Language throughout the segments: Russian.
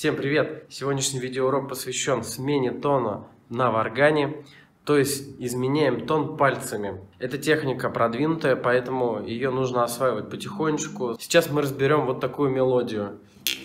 Всем привет! Сегодняшний видеоурок посвящен смене тона на варгане, то есть изменяем тон пальцами. Эта техника продвинутая, поэтому ее нужно осваивать потихонечку. Сейчас мы разберем вот такую мелодию.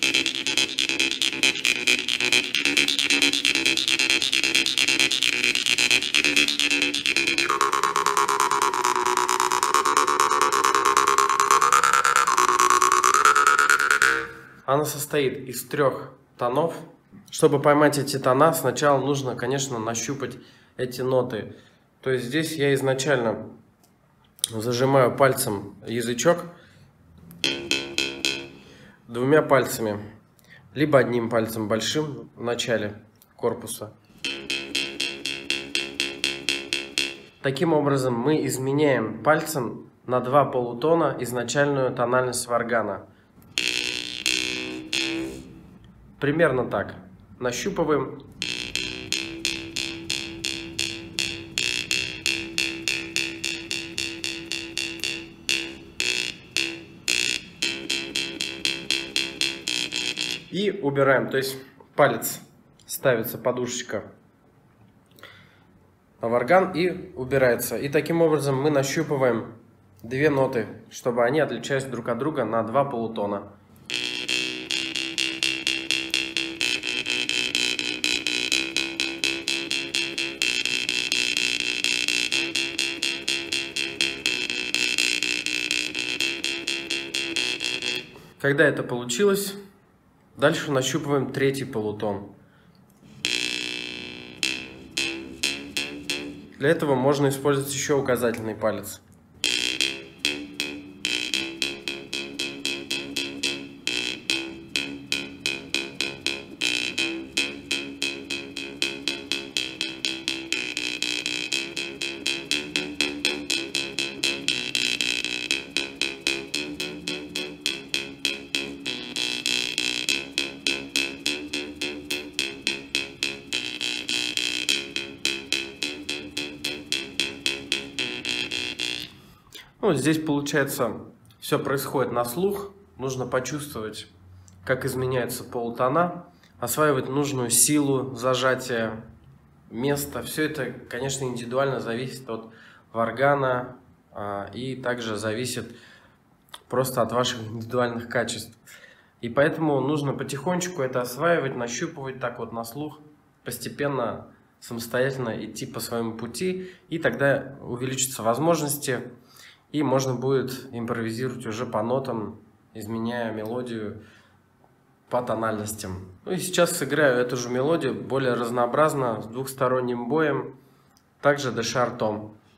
Она состоит из 3 тонов. Чтобы поймать эти тона, сначала нужно, конечно, нащупать эти ноты. То есть здесь я изначально зажимаю пальцем язычок 2 пальцами, либо одним пальцем большим в начале корпуса. Таким образом мы изменяем пальцем на 2 полутона изначальную тональность варгана. Примерно так. Нащупываем. И убираем. То есть палец ставится, подушечка на варган и убирается. И таким образом мы нащупываем 2 ноты, чтобы они отличались друг от друга на 2 полутона. Когда это получилось, дальше нащупываем 3-й полутон. Для этого можно использовать еще указательный палец. Ну, здесь получается все происходит на слух. Нужно почувствовать, как изменяются полутона, осваивать нужную силу зажатия, место. Все это, конечно, индивидуально зависит от варгана и также зависит просто от ваших индивидуальных качеств. И поэтому нужно потихонечку это осваивать, нащупывать так вот на слух, постепенно, самостоятельно идти по своему пути, и тогда увеличатся возможности. И можно будет импровизировать уже по нотам, изменяя мелодию по тональностям. Ну и сейчас сыграю эту же мелодию более разнообразно, с двухсторонним боем, также дешар-том.